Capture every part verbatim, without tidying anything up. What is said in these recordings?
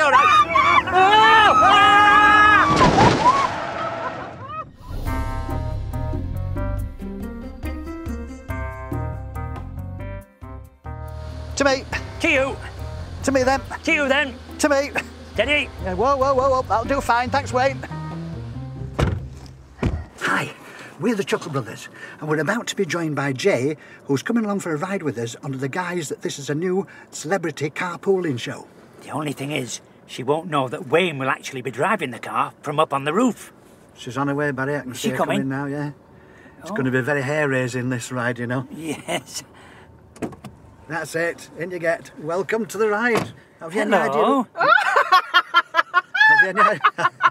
all right? Oh! To me. To you. To me then. To you then. To me. Steady. Yeah, whoa, whoa, whoa, whoa. That'll do fine. Thanks, Wayne. Hi, we're the Chuckle Brothers, and we're about to be joined by Jay, who's coming along for a ride with us under the guise that this is a new celebrity carpooling show. The only thing is, she won't know that Wayne will actually be driving the car from up on the roof. She's on her way, Barry. I can Is see she her coming? coming now, yeah. It's Oh. going to be very hair-raising, this ride, you know. Yes. That's it. In you get. Welcome to the ride. Have you Hello. any idea? Have you any idea?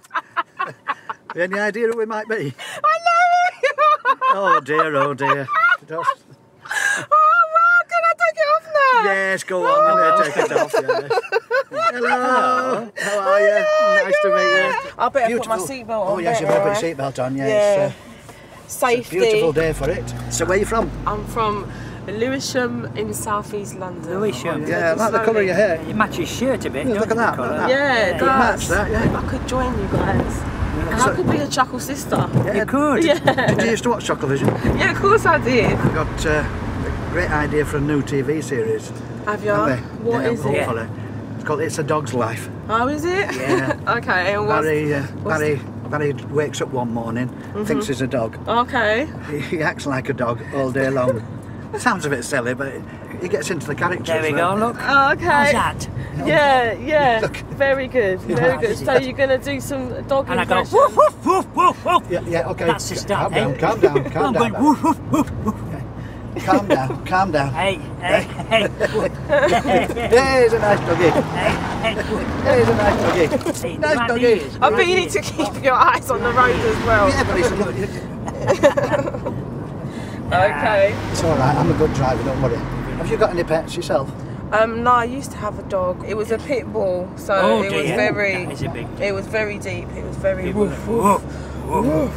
Have you any idea who we might be? I know! Oh dear, oh dear. Just... Oh, wow, can I take it off now? Yes, go on, I'm going to take it off, yes. Hello. How are you? Hello, Nice to meet you. I better Beautiful. put my seatbelt on. Oh yes, you've got to put your seatbelt on, yes. Yeah. Uh, Safety. It's a beautiful day for it. So where are you from? I'm from Lewisham in South East London. Lewisham. Yeah, I like the colour of your hair. You match his shirt a bit, Yeah, don't look at you, that, the colour? look at that. Yeah, it Good match, does. that, yeah. I could join you guys. And I could be a Chuckle sister. Yeah, You could. Yeah. Did you used to watch Chucklevision? Yeah, of course I did. I've got uh, a great idea for a new T V series. Have you? Haven't we? What yeah, is it? hopefully. It's called It's a Dog's Life. Oh, is it? Yeah. Okay, and what's... Barry, uh, what's- Barry, Barry wakes up one morning, Mm-hmm. thinks he's a dog. Okay. He, he acts like a dog all day long. Sounds a bit silly, but he gets into the character. There we as go, well. look. Oh, okay. How's that? Yeah, yeah. Look. Very good, very Yeah. good. So you're going to do some dog And I go, impressions? woof, woof, woof, woof, woof. Yeah, yeah, okay. That's the start, Calm down, eh? calm down, calm I'm down. going, Barry. woof, woof, woof, woof. Calm down, calm down. Hey, hey, hey. Hey, he's a nice doggy. Hey, Hey, he's a nice doggy. hey. Nice Right doggy. here. I bet you need to keep your eyes on the road as well. Yeah, but he's a look. Okay. It's all right. I'm a good driver. Don't worry. Have you got any pets yourself? Um, no, I used to have a dog. It was a pit bull, so Oh, it was dear. very. That is a big It was very deep. It was very Woof, woof woof, woof.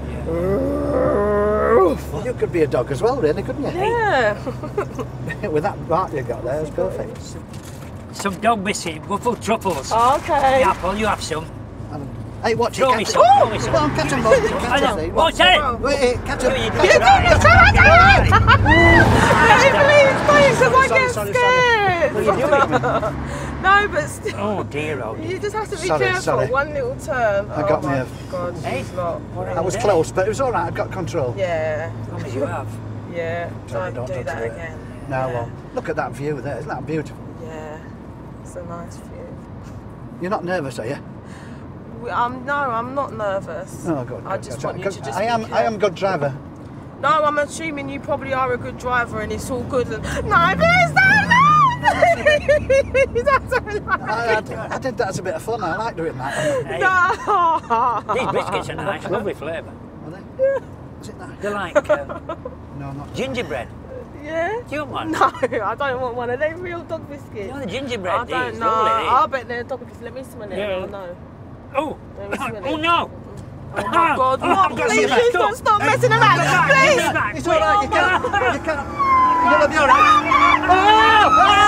woof. Well, you could be a dog as well, really, couldn't you? Yeah. With that bark you got there, it's perfect. Some dog biscuit, waffle truffles. Okay. The apple, you have some. Um, hey, watch Throw it. me Catch some, it. throw me some. Come on, catch him, boy. I Catch know. him. What's it? Wait, catch him. You Catch do him. it. Please, please, because I Sorry, get sorry, scared. What are you doing? No, but still. Oh dear, oh You dear. just have to be Sorry, careful. sorry. One little turn. I oh got me my a- God, Hey. she's not. I was close, but it was all right. I got control. Yeah. As long as you have. Yeah. Sorry, Don't, don't do that do it. again. Now, Yeah. well, look at that view there. Isn't that beautiful? Yeah. It's a nice view. You're not nervous, are you? We- I'm no, I'm not nervous. Oh, good. I good, just good. want you to just. I be am. I am a careful. good driver. No, I'm assuming you probably are a good driver and it's all good. And no, please don't. That's so I, I, I did that as a bit of fun. I like doing that. Hey, No. these biscuits are nice, lovely flavour. Are they? Is it nice? They're like um, No, not. gingerbread. Yeah. Do you want one? No, I don't want one. Are they real dog biscuits? You know the gingerbread I don't these, know. lovely. I bet they're dog biscuits. Let me smell it. Yeah. I'll know. Oh, Let me smell it. oh no! Oh my God! Oh, What? I've got to Please, see that. please don't stop messing around. Please. Back. It's all right. You can't. You can't. You're gonna be all right.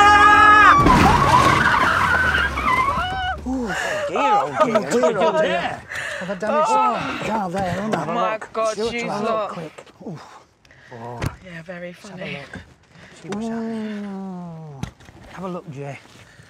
Dear, oh dear, dear, oh oh dear. dear. Have I damaged the car there? haven't I? Oh my God! Shoot, She's have a lot. quick. Ooh. Yeah, very funny. See what's happening. Have a look, Jay.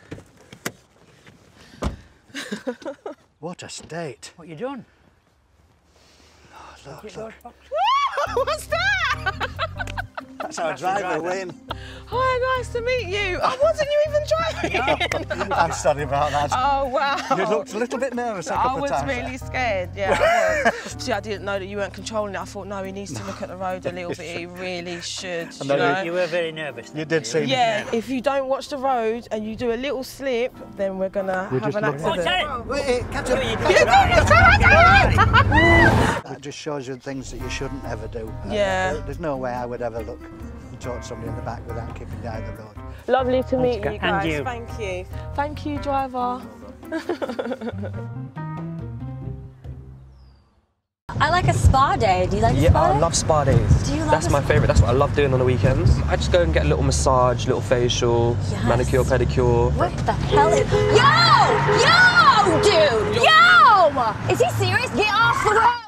What a state. What you done? Oh, look, Look, look. look. What's that? That's our That's the driver, driver. Wayne. Hi, nice to meet you. Oh, wasn't you even driving? I'm sorry about that. Oh wow. You looked a little bit nervous a I couple was of times. really scared, yeah, I was. See, I didn't know that you weren't controlling it. I thought, no, he needs to look at the road a little bit. He really should, you then know? You were very nervous. You did seem. Yeah, if you don't watch the road and you do a little slip, then we're gonna We're have just an looking- What's accident. it? Wait, catch him. You did That just shows you things that you shouldn't ever do. Uh, Yeah. there- There's no way I would ever look and talk to somebody in the back without keeping the eye on the road. Lovely to meet Oscar, you and guys. you. Thank you. Thank you, driver. I like a spa day. Do you like a Yeah, spa I day? love spa days. Do you love That's a my spa- favourite. That's what I love doing on the weekends. I just go and get a little massage, little facial, Yes. manicure, pedicure. What the hell is... Yo! Yo! Chris, get off the road!